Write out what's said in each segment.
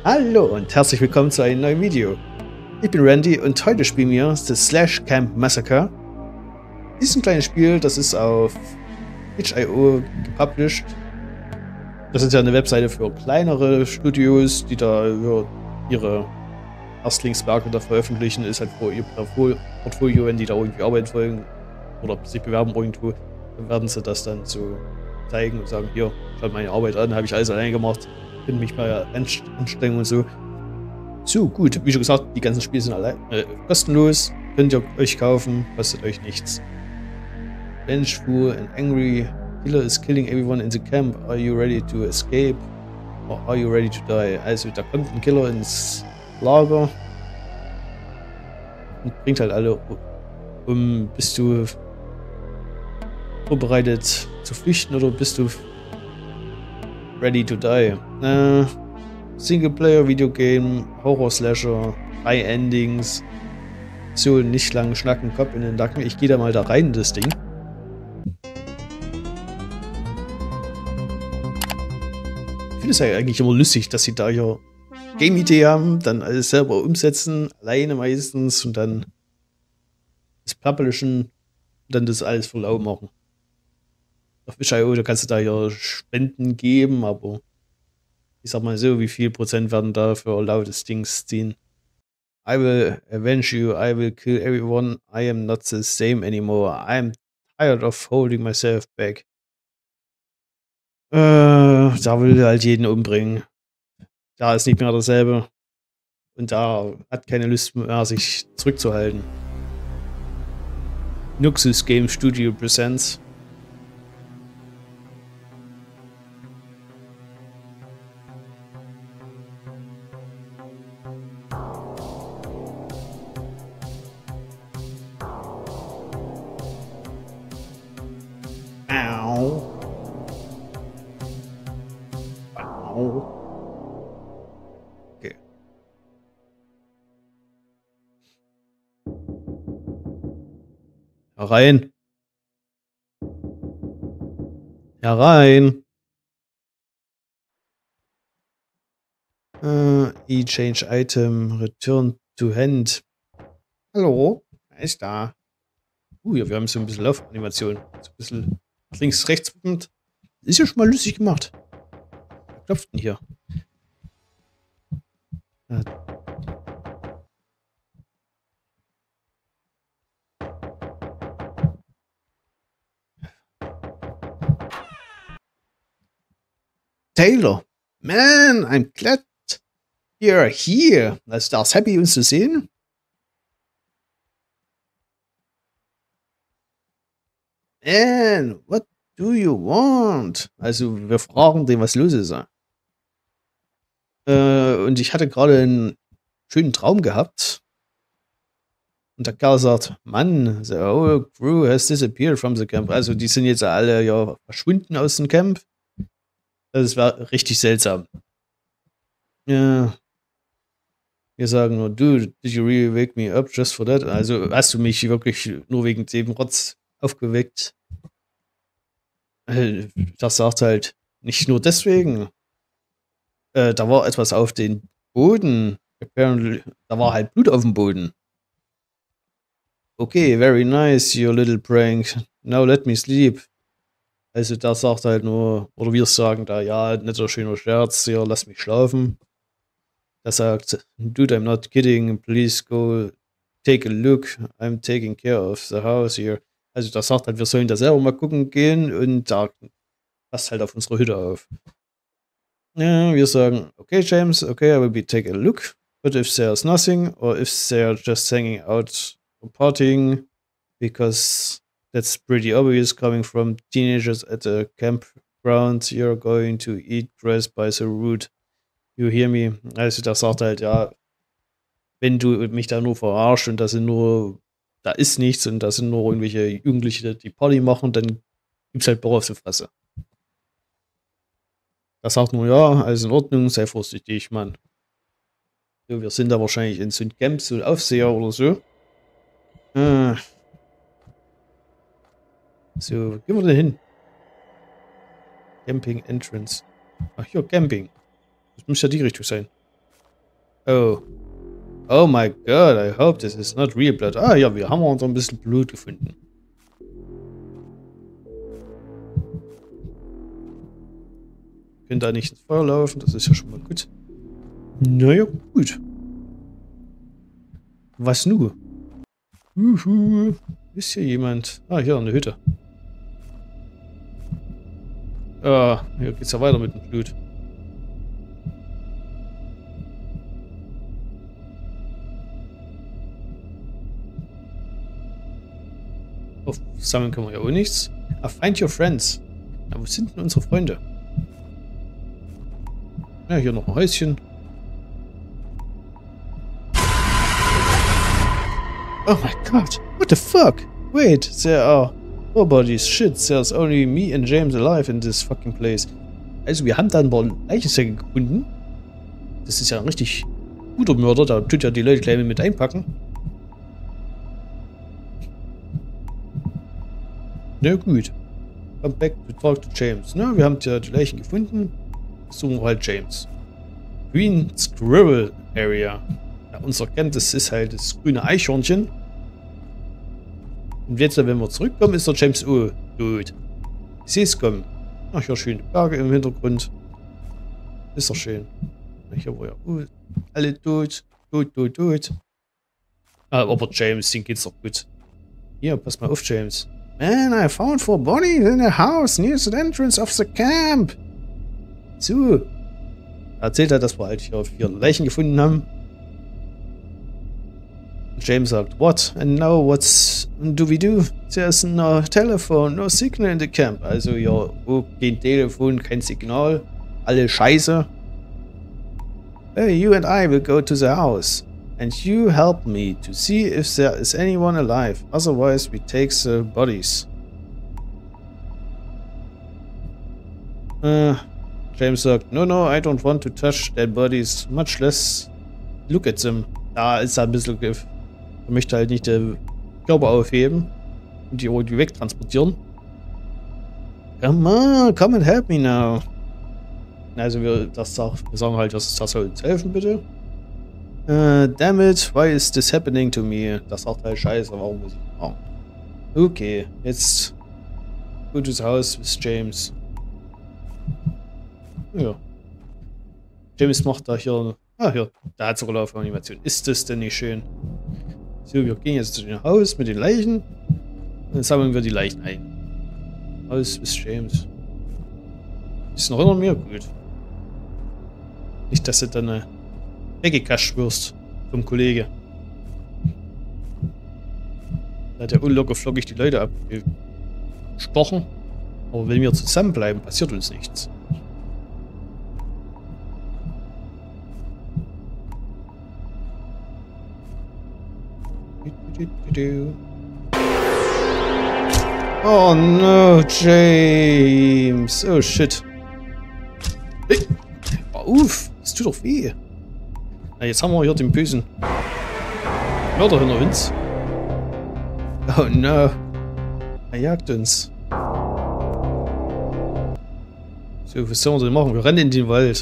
Hallo und herzlich willkommen zu einem neuen Video. Ich bin Randy und heute spielen wir das Slash Camp Massacre. Dies ist ein kleines Spiel, das ist auf itch.io gepublished. Das ist ja eine Webseite für kleinere Studios, die da ihre Erstlingswerke da veröffentlichen. Ist halt für ihr Portfolio, wenn die da irgendwie arbeiten wollen oder sich bewerben irgendwo, dann werden sie das dann so zeigen und sagen, hier, schaut meine Arbeit an, habe ich alles allein gemacht, finde mich mal anstrengen und so. So, gut, wie schon gesagt, die ganzen Spiele sind kostenlos, könnt ihr euch kaufen, kostet euch nichts. Vengeful and angry killer is killing everyone in the camp. Are you ready to escape? Or are you ready to die? Also, da kommt ein Killer ins Lager und bringt halt alle um. Bist du vorbereitet zu flüchten oder bist du ready to die? Singleplayer, Videogame, Horror-Slasher, 3 Endings. So, nicht lang schnacken, Kopf in den Nacken. Ich gehe da mal da rein in das Ding. Ich finde es ja eigentlich immer lustig, dass sie da hier Game-Idee haben, dann alles selber umsetzen, alleine meistens und dann das Publishen und dann das alles für lau machen. Auf itch.io, da kannst du da ja Spenden geben, aber ich sag mal so, wie viel Prozent werden da für lautes Dings ziehen? I will avenge you, I will kill everyone, I am not the same anymore, I am tired of holding myself back. Da will halt jeden umbringen. Da ist nicht mehr dasselbe. Und da hat keine Lust mehr, sich zurückzuhalten. Nuxus Game Studio Presents. Okay. Herein. Herein. E-Change Item, Return to Hand. Hallo? Wer ist da? Ja, wir haben so ein bisschen Laufanimation. So ein bisschen links, rechts. Ist ja schon mal lustig gemacht. Wer klopft denn hier? Taylor. Man, I'm glad you're here. Also, da ist happy, uns zu sehen. Man, what do you want? Also, wir fragen den, was los ist. Und ich hatte gerade einen schönen Traum gehabt. Und der Kerl sagt, Mann, the whole crew has disappeared from the camp. Also, die sind jetzt alle ja verschwunden aus dem Camp. Das war richtig seltsam. Ja. Wir sagen nur, dude, did you really wake me up just for that? Also, hast du mich wirklich nur wegen dem Rotz aufgeweckt? Das sagt halt nicht nur deswegen. Da war etwas auf dem Boden. Apparently, da war halt Blut auf dem Boden. Okay, very nice, your little prank. Now let me sleep. Also, da sagt halt nur, oder wir sagen da, ja, netter, schöner Scherz, ja, lass mich schlafen. Er sagt, dude, I'm not kidding, please go take a look, I'm taking care of the house here. Also, da sagt halt, wir sollen da selber mal gucken gehen und da passt halt auf unsere Hütte auf. Ja, wir sagen, okay, James, okay, I will be take a look, but if there's nothing, or if they're just hanging out or partying, because that's pretty obvious coming from teenagers at a campground, you're going to eat grass by the root. You hear me? Also, das sagt halt, ja, wenn du mich da nur verarscht und da ist nichts und da sind nur irgendwelche Jugendliche, die Party machen, dann gibt's halt Bock auf die Fresse. Das sagt nur, ja, alles in Ordnung, sei vorsichtig, Mann. So, wir sind da wahrscheinlich in so einem Camp, so ein Aufseher oder so. So, gehen wir denn hin? Camping Entrance. Ach, hier, Camping. Das muss ja die Richtung sein. Oh. Oh my god, I hope this is not real blood. Ah ja, wir haben uns ein bisschen Blut gefunden. Können da nicht ins Feuer laufen, das ist ja schon mal gut. Naja, gut. Was nu? Ist hier jemand? Ah, hier eine Hütte. Ah, hier geht's ja weiter mit dem Blut. Sammeln können wir ja auch nichts. Ah, find your friends. Na, wo sind denn unsere Freunde? Ja, hier noch ein Häuschen. Oh my god. What the fuck? Wait, there are nobodies. Shit, there's only me and James alive in this fucking place. Also, wir haben da ein paar Leichensäcke gefunden. Das ist ja ein richtig guter Mörder. Da tut ja die Leute gleich mit einpacken. Na gut. Come back to talk to James. Na, wir haben ja die Leichen gefunden. Suchen wir halt James. Green Squirrel Area. Ja, unser Kenntnis ist halt das grüne Eichhörnchen. Und jetzt, wenn wir zurückkommen, ist der James tot. Ich sehe es kommen. Ach, hier schöne Berge im Hintergrund. Ist doch schön. Hier war ja alle tot. Tot. Ah, aber James, den geht's doch gut. Hier, pass mal auf, James. Man, I found 4 bodies in a house near the entrance of the camp. So. Erzählt er, dass wir halt hier 4 Leichen gefunden haben. James sagt, what? And now what's do we do? There's no telephone, no signal in the camp. Also ja, kein Telefon, kein Signal. Alle Scheiße. Hey, you and I will go to the house. And you help me to see if there is anyone alive. Otherwise we take the bodies. James sagt, no, I don't want to touch dead bodies. Much less look at them. Da ist er ein bisschen... Er möchte halt nicht den Körper aufheben und die wegtransportieren. Come on, come and help me now. Also wir sagen halt, das soll uns helfen, bitte. Damn it, why is this happening to me? Das sagt halt scheiße, warum muss ich machen? Okay, jetzt gutes Haus with James. Ja. James macht da hier... Ah, hier, da hat sogar Laufanimation. Ist das denn nicht schön? So, wir gehen jetzt zu dem Haus mit den Leichen. Und dann sammeln wir die Leichen ein. Haus with James. Ist noch immer mir gut. Nicht, dass du dann weggekascht wirst vom Kollege. Da hat er unlocker flockig die Leute abgestochen. Aber wenn wir zusammenbleiben, passiert uns nichts. Oh no, James. Oh shit. Hey. Uff, das tut doch weh. Na, jetzt haben wir hier den bösen Mörder hinter uns. Oh no. Er jagt uns. So, was sollen wir denn machen? Wir rennen in den Wald.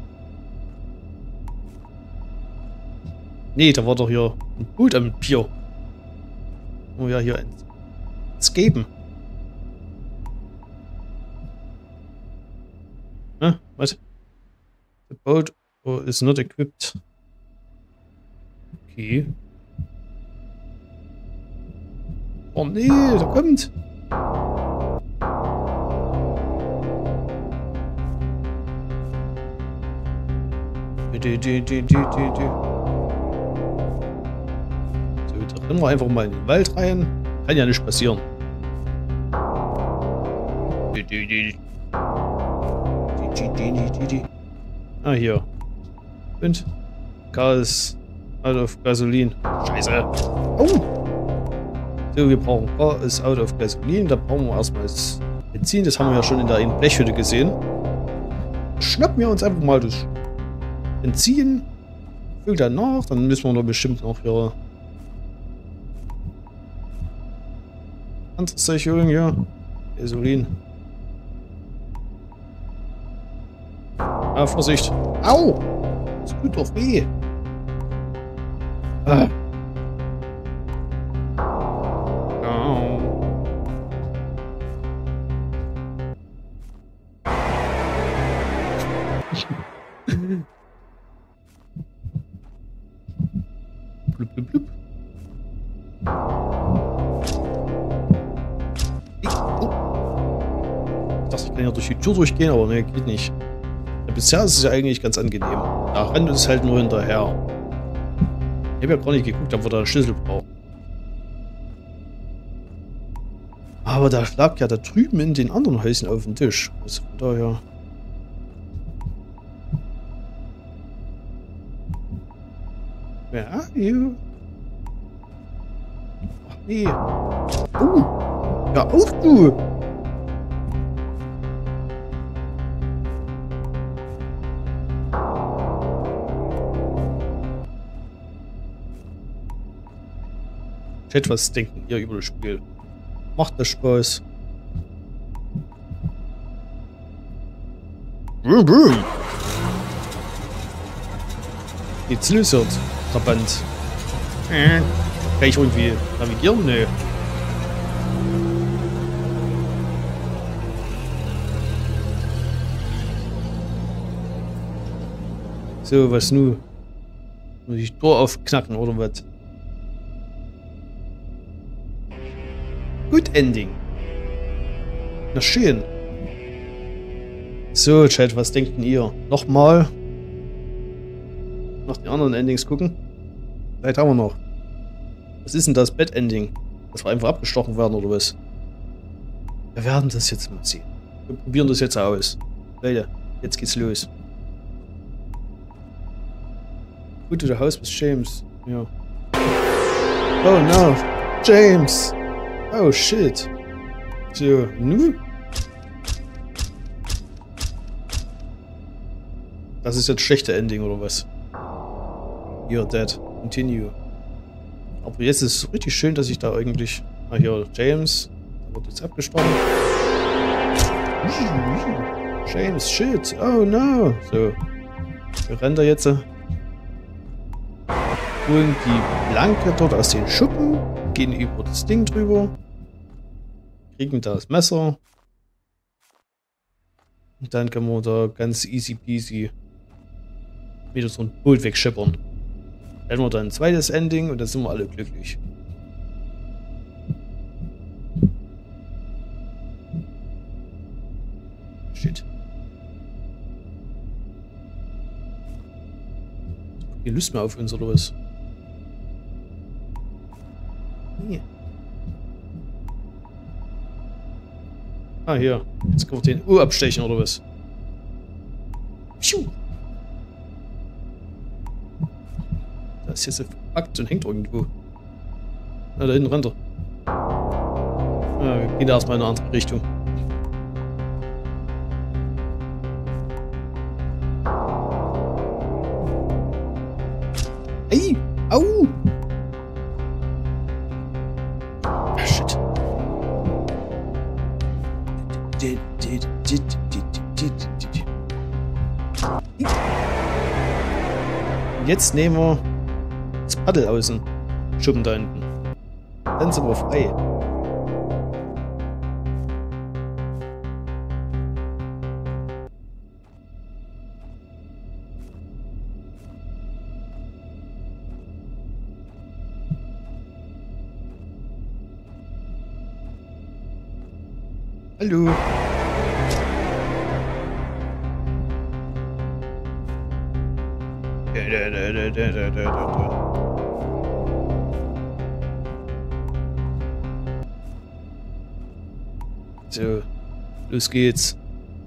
Nee, da war doch hier ein Boot am Pier. Oh ja, hier escapen. Was? The boat is not equipped. Okay. Oh nee, da kommt. So, da rennen wir einfach mal in den Wald rein. Kann ja nicht passieren. Ah, hier. Und Gas out of Gasolin. Scheiße. Oh! So, wir brauchen Gas out of Gasolin. Da brauchen wir erstmal das Benzin. Das haben wir ja schon in der Blechhütte gesehen. Schnappen wir uns einfach mal das Benzin. Füllt dann nach. Dann müssen wir noch bestimmt noch hier anderes Zeug holen, ja. Gasolin. Ah, Vorsicht. Au! Das tut doch weh. Ah. Oh. Blub, blub, blub. Oh. Ich dachte, ich kann ja durch die Tür durchgehen, aber ne, geht nicht. Ja, bisher ist es ja eigentlich ganz angenehm. Da rennt es halt nur hinterher. Ich habe ja gar nicht geguckt, ob wir da einen Schlüssel brauchen. Aber da lag ja da drüben in den anderen Häuschen auf dem Tisch. Also von daher. Where are you? Ach nee. Ja auf du! Chat, was denken ihr über das Spiel? Macht das Spaß? Boom, boom. Geht's los, der Band? Kann ich irgendwie navigieren? Nee. So, was nu? Muss ich Tor aufknacken oder was? Good Ending. Na schön. So, Chat, was denkt ihr? Nochmal nach den anderen Endings gucken? Vielleicht haben wir noch. Was ist denn das Bad-Ending? Dass wir einfach abgestochen werden oder was? Wir werden das jetzt mal sehen. Wir probieren das jetzt aus. Leute, jetzt geht's los. Go to the house with James. Ja. Oh no, James! Oh shit. So, nu? Das ist jetzt schlechte Ending oder was? You're dead. Continue. Aber jetzt ist es richtig schön, dass ich da eigentlich... Ah, hier, James. Der wird jetzt abgestochen. James, shit. Oh no. So. Wir rennen da jetzt. Holen die Blanke dort aus den Schuppen. Gehen über das Ding drüber. Kriegen da das Messer. Und dann können wir da ganz easy peasy wieder so ein Boot wegschippern. Dann haben wir dann ein zweites Ending und dann sind wir alle glücklich. Shit. Keine Lust mehr auf uns oder was? Nee. Ah, hier. Jetzt können wir den U abstechen oder was? Pschuh. Da ist jetzt verpackt und hängt irgendwo. Ah, da hinten rennt er. Ah, wir gehen erstmal in eine andere Richtung. Ey! Au! Ah, shit. Jetzt nehmen wir das Paddel aus dem Schuppen da hinten. Dann sind wir frei. Hallo. So, los geht's.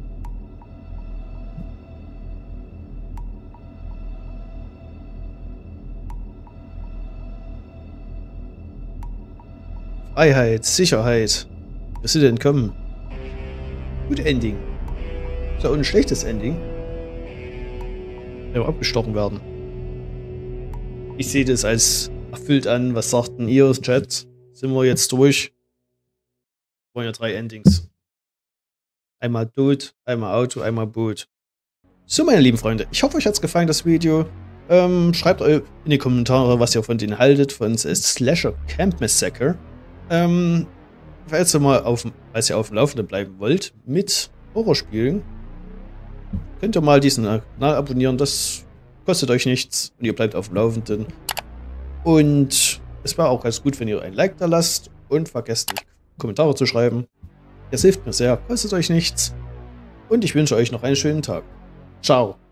Freiheit, Sicherheit. Was sie denn kommen? Gut Ending. Ist ja auch ein schlechtes Ending. Wenn wir abgestochen werden. Ich sehe das als erfüllt an. Was sagt denn ihr, Chat? Sind wir jetzt durch? Wir wollen ja 3 Endings. Einmal Tod, einmal Auto, einmal Boot. So, meine lieben Freunde, ich hoffe, euch hat es gefallen, das Video. Schreibt in die Kommentare, was ihr von denen haltet, von Slasher Camp Massacre. Falls ihr auf dem Laufenden bleiben wollt mit Horrorspielen, könnt ihr mal diesen Kanal abonnieren. Das kostet euch nichts und ihr bleibt auf dem Laufenden. Und es wäre auch ganz gut, wenn ihr ein Like da lasst und vergesst nicht, Kommentare zu schreiben. Das hilft mir sehr, kostet euch nichts. Und ich wünsche euch noch einen schönen Tag. Ciao.